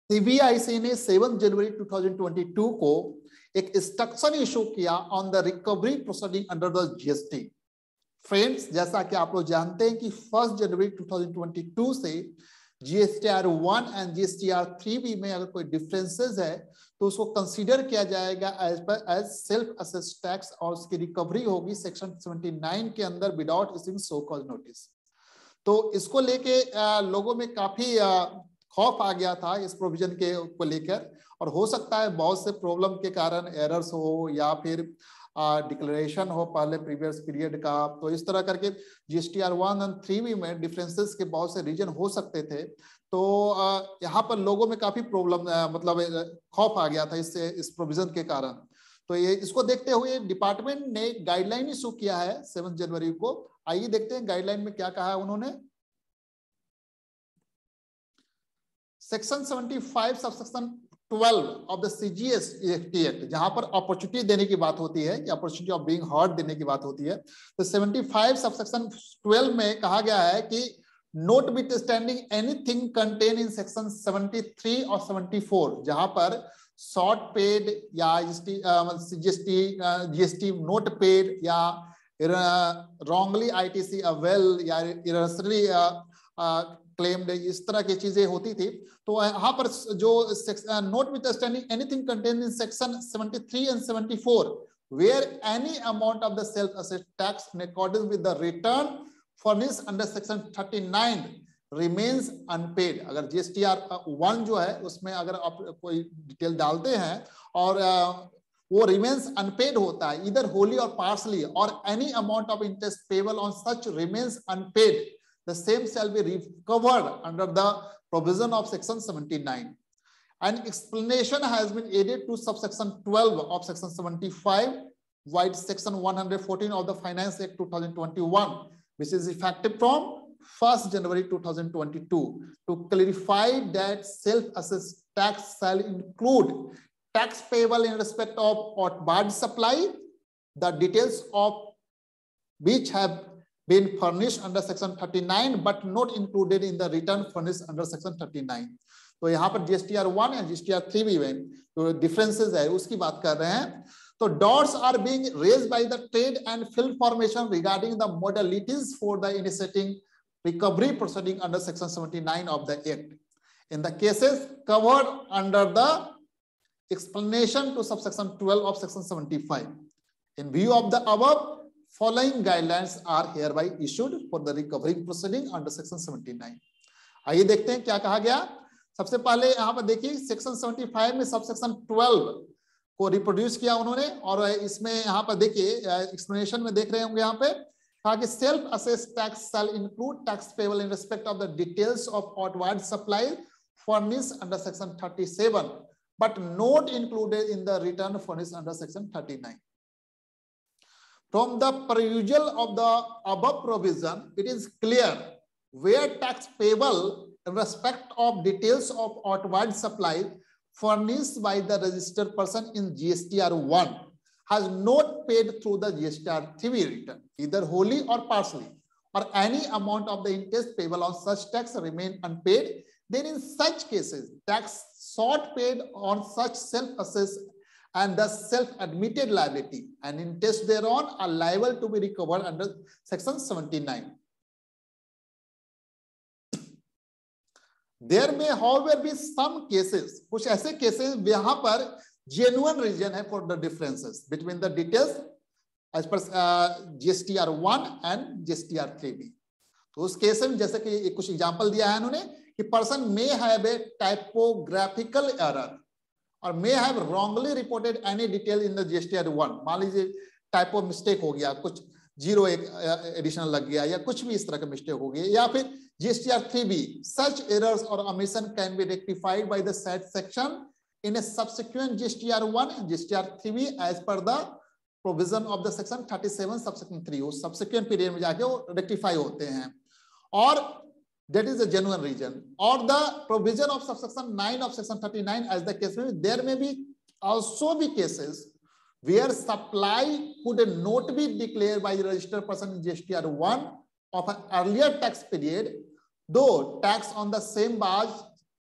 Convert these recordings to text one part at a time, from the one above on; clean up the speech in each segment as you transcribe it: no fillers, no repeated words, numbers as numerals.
CBIC ने 7 जनवरी 2022 को एक इंस्ट्रक्शन इशू किया on the recovery proceeding under the GST. Friends, जैसा कि आप लोग जानते हैं कि 1 जनवरी 2022 से जीएसटीआर 1 एंड जीएसटीआर 3 में अगर कोई डिफरेंसेस है तो उसको कंसीडर किया जाएगा एज सेल्फ असेस्ड टैक्स और उसकी रिकवरी होगी सेक्शन 79 के अंदर without issuing show cause notice. तो इसको लेके लोगों में काफी खौफ आ गया था इस प्रोविजन के को लेकर, और हो सकता है बहुत से प्रॉब्लम के कारण एरर्स हो या फिर डिक्लेरेशन हो पहले प्रीवियस पीरियड का, तो इस तरह करके जीएसटीआर 1 एंड 3 में डिफरेंसेस के बहुत से रीजन हो सकते थे। तो यहाँ पर लोगों में काफी प्रॉब्लम मतलब खौफ आ गया था इससे, इस प्रोविजन के कारण। तो ये इसको देखते हुए डिपार्टमेंट ने गाइडलाइन इशू किया है 7 जनवरी को। आइए देखते हैं गाइडलाइन में क्या कहा है उन्होंने। Section 75 subsection 12 of the CGST act, जहां पर अपॉर्चुनिटी देने की बात होती है, कि अपॉर्चुनिटी ऑफ बीइंग हर्ड देने की बात होती है, तो 75 सबसेक्शन 12 में कहा गया है कि notwithstanding anything contain in section 73 और 74, जहां पर शॉर्ट पेड या जीएसटी नोट पेड या रॉन्गली आईटीसी अवेल या इरसली क्लेम्ड, इस तरह की चीजें होती थी। तो यहाँ पर जो notwithstanding anything contain in section 73 and 74 where any amount of the self assessed tax in accordance with the return furnished under section 39 remains unpaid। अगर जीएसटीआर 1 जो है उसमें अगर आप कोई डिटेल डालते हैं और वो remains unpaid होता है either wholly or partially or any amount of interest payable on such remains unpaid, the same shall be recovered under the provision of section 79. An explanation has been added to subsection 12 of section 75 with section 114 of the Finance Act 2021, which is effective from 1st January 2022, to clarify that self-assessed tax shall include tax payable in respect of outward supply, the details of which have been furnished under section 39 but not included in the return furnished under section 39। तो यहाँ पर GSTR 1 या GSTR 3 में जो differences है उसकी बात कर रहे हैं। तो doubts are being raised by the trade and field formation regarding the modalities for the initiating recovery proceeding under section 79 of the act in the cases covered under the explanation to subsection 12 of section 75. In view of the above, following guidelines are hereby issued for the recovery proceeding under section 79। आइए देखते हैं क्या कहा गया। सबसे पहले यहाँ पर देखिए सेक्शन 75 में सबसेक्शन 12 को रिप्रोड्यूस किया उन्होंने, और इसमें यहाँ पर देखिए एक्सप्लेनेशन में देख रहे होंगे यहाँ पे कहा कि self assessed tax shall include tax payable in respect of the details of outward supply furnished under section 37 but not included in the return furnished under section 39। From the perusal of the above provision, it is clear where tax payable in respect of details of outward supply furnished by the registered person in GSTR 1 has not paid through the GSTR 3 return, either wholly or partially, or any amount of the interest payable on such tax remain unpaid, then in such cases, tax sought paid on such self-assessed and thus self-admitted liability and interest thereon are liable to be recovered under section 79. There may however be some cases, कुछ ऐसे cases यहाँ पर genuine reason है for the differences between the details as per GSTR 1 and GSTR 3B। तो उस case में जैसे कि कुछ एग्जांपल दिया है उन्होंने कि person may have a typographical error और may have wrongly reported any detail in the GSTR 1। मान लीजिए टाइपो मिस्टेक हो गया, कुछ 0 एक एडिशनल लग गया या कुछ भी इस तरह का मिस्टेक हो गया, या फिर GSTR 3B, such errors or omission can be rectified by the said section in a subsequent GSTR 1 and GSTR 3B as per the provision of the section 37 subsection 3। वो subsequent period में जाके वो rectify होते हैं, और that is a genuine reason, or the provision of subsection 9 of section 39 as the case may be. There may be also be cases where supply could not be declared by the registered person in GSTR 1 of an earlier tax period, though tax on the same batch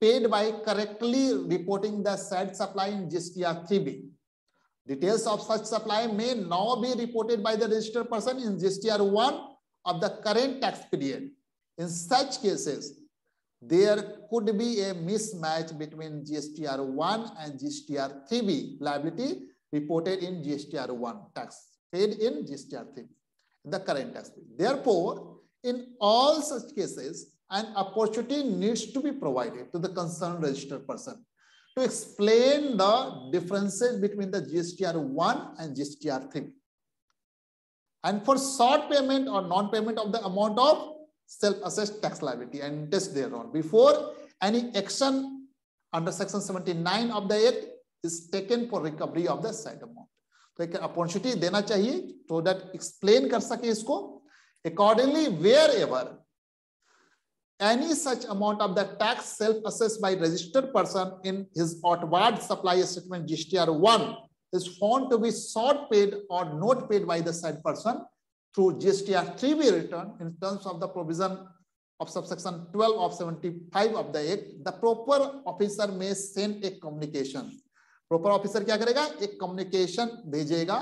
paid by correctly reporting the said supply in GSTR 3B. Details of such supply may now be reported by the registered person in GSTR 1 of the current tax period. In such cases, there could be a mismatch between GSTR 1 and GSTR 3B liability reported in GSTR 1 tax paid in GSTR 3B, the current tax period. Therefore, in all such cases, an opportunity needs to be provided to the concerned registered person to explain the differences between the GSTR 1 and GSTR 3B. And for short payment or non-payment of the amount of self-assessed tax liability and interest thereon, before any action under section 79 of the Act is taken for recovery of the said amount. तो एक opportunity देना चाहिए so that explain कर सके इसको. Accordingly, wherever any such amount of the tax self-assessed by registered person in his outward supply statement GSTR 1 is found to be short paid or not paid by the said person through GSTR 3B return in terms of the provision of subsection 12 of 75 of the Act, the proper officer may send a communication. Proper officer क्या करेगा? एक communication भेजेगा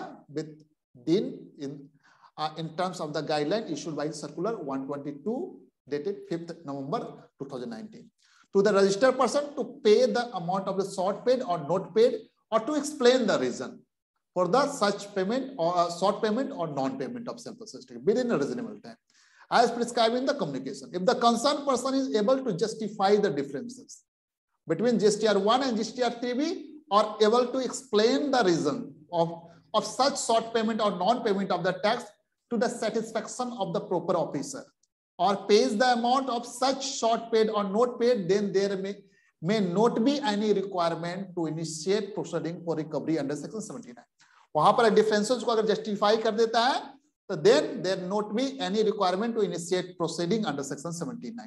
in terms of the guideline issued by Circular 122 dated 5th November 2019 to the registered person to pay the amount of the short paid or not paid, or to explain the reason for the such payment or short payment or non-payment of self-assessed within a reasonable time, as prescribed in the communication. If the concerned person is able to justify the differences between GSTR 1 and GSTR 3B, or able to explain the reason of such short payment or non-payment of the tax to the satisfaction of the proper officer, or pays the amount of such short paid or not paid, then there may not be any requirement to initiate proceeding for recovery under section 79. वहां पर differences को अगर justify कर देता है, तो then there not be any requirement to initiate proceeding under section 79.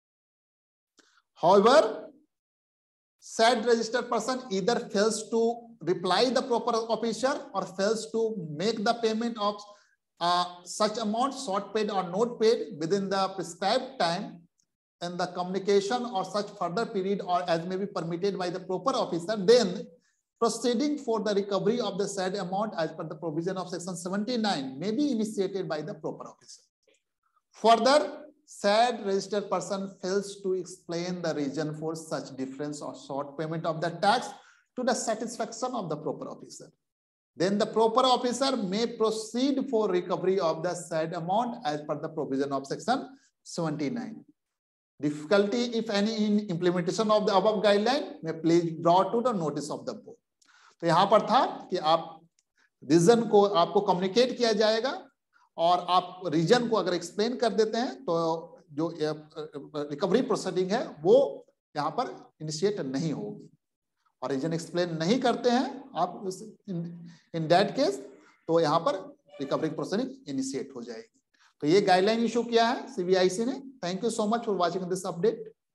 However, said registered person either fails to reply the proper officer or fails to make the payment of such amount, short paid or not paid, within the prescribed time in the communication or such further period, or as may be permitted by the proper officer, then proceeding for the recovery of the said amount as per the provision of section 79 may be initiated by the proper officer. Further, said registered person fails to explain the reason for such difference or short payment of the tax to the satisfaction of the proper officer, then the proper officer may proceed for recovery of the said amount as per the provision of section 79. Difficulty, if any, in implementation of the above guideline may please brought to the notice of the board. तो यहाँ पर था कि आप reason को आपको communicate किया जाएगा, और आप रीजन को अगर एक्सप्लेन कर देते हैं तो जो रिकवरी प्रोसीडिंग है वो यहाँ पर इनिशिएट नहीं होगी, और रीजन एक्सप्लेन नहीं करते हैं आप इन दैट केस, तो यहाँ पर रिकवरी प्रोसीडिंग इनिशिएट हो जाएगी. तो ये गाइडलाइन इशू किया है सीबीआईसी ने. Thank you so much for watching this update.